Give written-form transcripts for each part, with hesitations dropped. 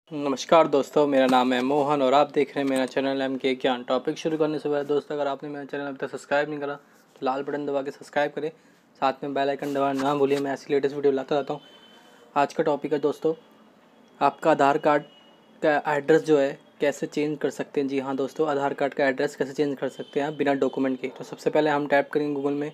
नमस्कार दोस्तों, मेरा नाम है मोहन और आप देख रहे हैं मेरा चैनल MK ज्ञान। टॉपिक शुरू करने से पहले दोस्तों, अगर आपने मेरा चैनल अभी तक सब्सक्राइब नहीं करा तो लाल बटन दबा के सब्सक्राइब करें, साथ में बेल आइकन दबाना ना भूलिए। मैं ऐसी लेटेस्ट वीडियो लाता रहता हूँ। आज का टॉपिक है दोस्तों, आपका आधार कार्ड का एड्रेस जो है कैसे चेंज कर सकते हैं। जी हाँ दोस्तों, आधार कार्ड का एड्रेस कैसे चेंज कर सकते हैं बिना डॉक्यूमेंट के। तो सबसे पहले हम टाइप करेंगे गूगल में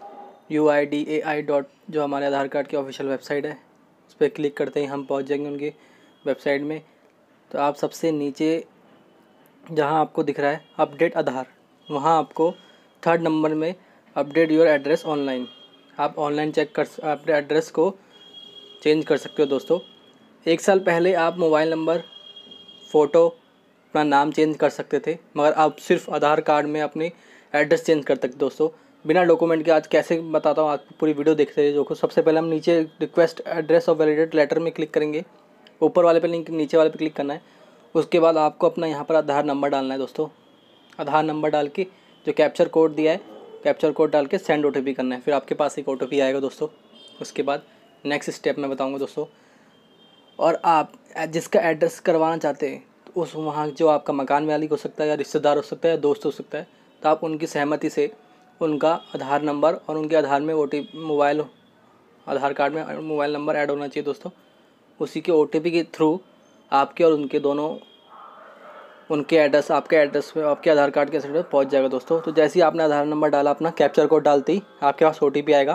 UIDAI डॉट, जो हमारे आधार कार्ड की ऑफिशियल वेबसाइट है, उस पर क्लिक करते ही हम पहुँच जाएंगे उनकी वेबसाइट में। तो आप सबसे नीचे जहाँ आपको दिख रहा है अपडेट आधार, वहाँ आपको 3rd नंबर में अपडेट योर एड्रेस ऑनलाइन, आप ऑनलाइन चेक कर अपने एड्रेस को चेंज कर सकते हो दोस्तों। 1 साल पहले आप मोबाइल नंबर, फ़ोटो, अपना नाम चेंज कर सकते थे, मगर आप सिर्फ आधार कार्ड में अपनी एड्रेस चेंज कर सकते दोस्तों बिना डॉक्यूमेंट के। आज कैसे बताता हूँ, आज पूरी वीडियो देखते रहिए। जो सबसे पहले हम नीचे request address of validate letter में क्लिक करेंगे, ऊपर वाले पे लिंक, नीचे वाले पे क्लिक करना है। उसके बाद आपको अपना यहाँ पर आधार नंबर डालना है दोस्तों। आधार नंबर डाल के जो कैप्चर कोड दिया है, कैप्चर कोड डाल के सेंड OTP करना है। फिर आपके पास एक OTP आएगा दोस्तों। उसके बाद नेक्स्ट स्टेप मैं बताऊँगा दोस्तों। और आप जिसका एड्रेस करवाना चाहते हैं तो उस वहाँ जो आपका मकान मालिक हो सकता है, या रिश्तेदार हो सकता है, या दोस्त हो सकता है, तो आप उनकी सहमति से उनका आधार नंबर और उनके आधार में मोबाइल, आधार कार्ड में मोबाइल नंबर ऐड होना चाहिए दोस्तों। उसी के OTP के थ्रू आपके और उनके दोनों, उनके एड्रेस, आपके एड्रेस पे, आपके आधार कार्ड के एड्रेस पे पहुंच जाएगा दोस्तों। तो जैसे ही आपने आधार नंबर डाला, अपना कैप्चर कोड डालते ही आपके पास OTP आएगा।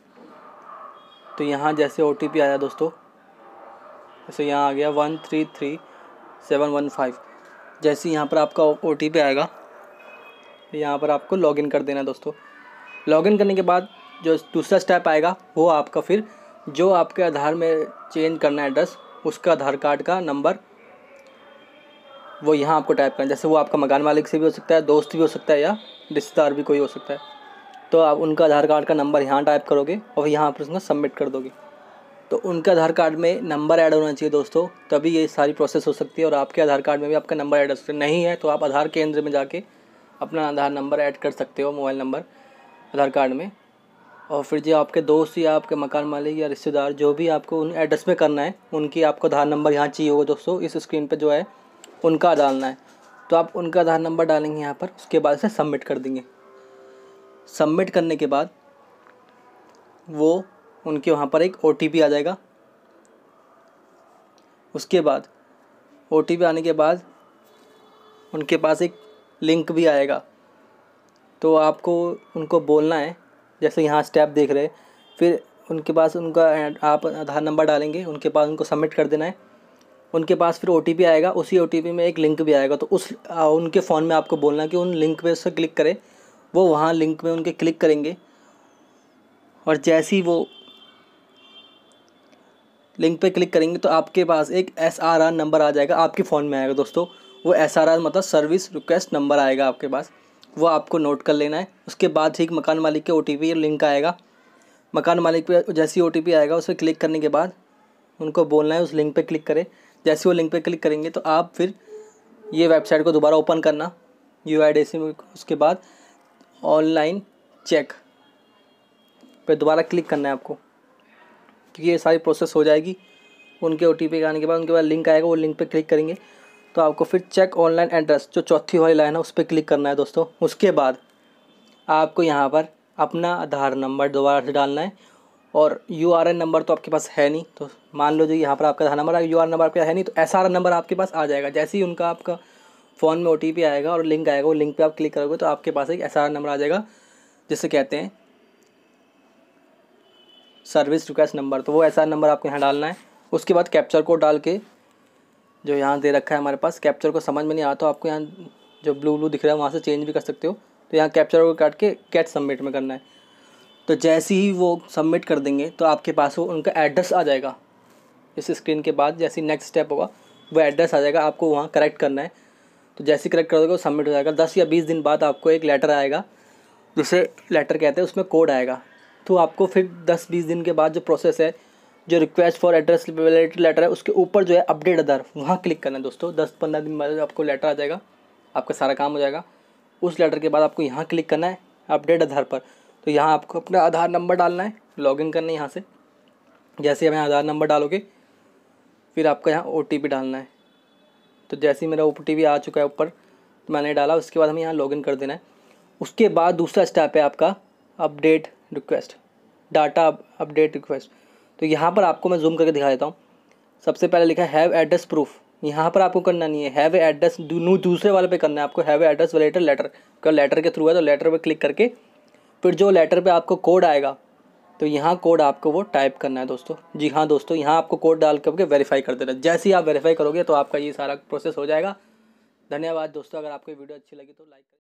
तो यहाँ जैसे OTP आया दोस्तों, जैसे यहाँ आ गया 133715। जैसे यहाँ पर आपका OTP आएगा, यहाँ पर आपको लॉगिन कर देना दोस्तों। लॉगिन करने के बाद जो दूसरा स्टेप आएगा वो आपका, फिर जो आपके आधार में चेंज करना है एड्रेस, उसका आधार कार्ड का नंबर वो यहाँ आपको टाइप करना है। जैसे वो आपका मकान मालिक से भी हो सकता है, दोस्त भी हो सकता है, या रिश्तेदार भी कोई हो सकता है। तो आप उनका आधार कार्ड का नंबर यहाँ टाइप करोगे और यहाँ पर उसको सबमिट कर दोगे। तो उनके आधार कार्ड में नंबर ऐड होना चाहिए दोस्तों, तभी ये सारी प्रोसेस हो सकती है। और आपके आधार कार्ड में भी आपका नंबर ऐड हो सकता है। नहीं है तो आप आधार केंद्र में जाके अपना आधार नंबर ऐड कर सकते हो, मोबाइल नंबर आधार कार्ड में। और फिर जो आपके दोस्त या आपके मकान मालिक या रिश्तेदार, जो भी आपको उन एड्रेस में करना है, उनकी आपको आधार नंबर यहाँ चाहिए होगा दोस्तों। इस स्क्रीन पे जो है उनका डालना है, तो आप उनका आधार नंबर डालेंगे यहाँ पर। उसके बाद से सबमिट कर देंगे। सबमिट करने के बाद वो उनके वहाँ पर एक OTP आ जाएगा। उसके बाद OTP आने के बाद उनके पास एक लिंक भी आएगा। तो आपको उनको बोलना है, जैसे यहाँ स्टेप देख रहे हैं, फिर उनके पास उनका आप आधार नंबर डालेंगे, उनके पास उनको सबमिट कर देना है। उनके पास फिर OTP आएगा, उसी OTP में एक लिंक भी आएगा। तो उस उनके फ़ोन में आपको बोलना है कि उन लिंक पे से क्लिक करें। वो वहाँ लिंक में उनके क्लिक करेंगे, और जैसे ही वो लिंक पे क्लिक करेंगे तो आपके पास एक SRR नंबर आ जाएगा, आपके फ़ोन में आएगा दोस्तों। वो SRR मतलब सर्विस रिक्वेस्ट नंबर आएगा आपके पास, वो आपको नोट कर लेना है। उसके बाद ठीक मकान मालिक के OTP लिंक आएगा। मकान मालिक पे जैसे ही OTP आएगा, उस पर क्लिक करने के बाद उनको बोलना है उस लिंक पे क्लिक करें। जैसे वो लिंक पे क्लिक करेंगे तो आप फिर ये वेबसाइट को दोबारा ओपन करना, UIDAI में। उसके बाद ऑनलाइन चेक पे दोबारा क्लिक करना है आपको, क्योंकि ये सारी प्रोसेस हो जाएगी। उनके OTP आने के बाद उनके बाद लिंक आएगा, वो लिंक पे क्लिक करेंगे तो आपको फिर चेक ऑनलाइन एड्रेस, जो चौथी वाली लाइन है, उस पर क्लिक करना है दोस्तों। उसके बाद आपको यहाँ पर अपना आधार नंबर दोबारा से डालना है। और URN नंबर तो आपके पास है नहीं, तो मान लो जो यहाँ पर आपका आधार नंबर है, URN नंबर आपके है नहीं, तो SRN नंबर आपके पास आ जाएगा। जैसे ही उनका आपका फ़ोन में OTP आएगा और लिंक आएगा, वो लिंक पे आप क्लिक करोगे तो आपके पास एक SRN नंबर आ जाएगा, जिसे कहते हैं सर्विस रिक्वेस्ट नंबर। तो वो SRN नंबर आपको यहाँ डालना है। उसके बाद कैप्चर कोड डाल के, जो यहाँ दे रखा है हमारे पास, कैप्चर को समझ में नहीं आता तो आपको यहाँ जो ब्लू दिख रहा है वहाँ से चेंज भी कर सकते हो। तो यहाँ कैप्चर को काट के गेट सबमिट में करना है। तो जैसे ही वो सबमिट कर देंगे तो आपके पास वो उनका एड्रेस आ जाएगा। इस स्क्रीन के बाद जैसे नेक्स्ट स्टेप होगा, वो एड्रेस आ जाएगा, आपको वहाँ करेक्ट करना है। तो जैसे ही करेक्ट कर दोगे वो सबमिट हो जाएगा। 10 या 20 दिन बाद आपको एक लेटर आएगा, जिसे लेटर कहते हैं, उसमें कोड आएगा। तो आपको फिर 10-20 दिन के बाद जो प्रोसेस है, जो request for address validity letter है, उसके ऊपर जो है अपडेट आधार, वहाँ क्लिक करना है दोस्तों। 10-15 दिन बाद आपको लेटर आ जाएगा, आपका सारा काम हो जाएगा। उस लेटर के बाद आपको यहाँ क्लिक करना है अपडेट आधार पर। तो यहाँ आपको अपना आधार नंबर डालना है, लॉगिन करना है यहाँ से। जैसे आप यहाँ आधार नंबर डालोगे, फिर आपका यहाँ OTP डालना है। तो जैसे ही मेरा OTP आ चुका है ऊपर, तो मैंने डाला, उसके बाद हमें यहाँ लॉगिन कर देना है। उसके बाद दूसरा स्टेप है आपका update request, data update request. तो यहाँ पर आपको मैं जूम करके दिखा देता हूँ। सबसे पहले लिखा है हैव एड्रेस प्रूफ, यहाँ पर आपको करना नहीं है, हैव एड्रेस दूसरे वाले पे करना है आपको, हैव एड्रेस वैलिडेटेड लेटर। अगर लेटर के थ्रू है तो लेटर पे क्लिक करके फिर जो लेटर पे आपको कोड आएगा, तो यहाँ कोड आपको वो टाइप करना है दोस्तों। जी हाँ दोस्तों, यहाँ आपको कोड डाल करके वेरीफाई कर देना। जैसे ही आप वेरीफाई करोगे तो आपका ये सारा प्रोसेस हो जाएगा। धन्यवाद दोस्तों, अगर आपको वीडियो अच्छी लगी तो लाइक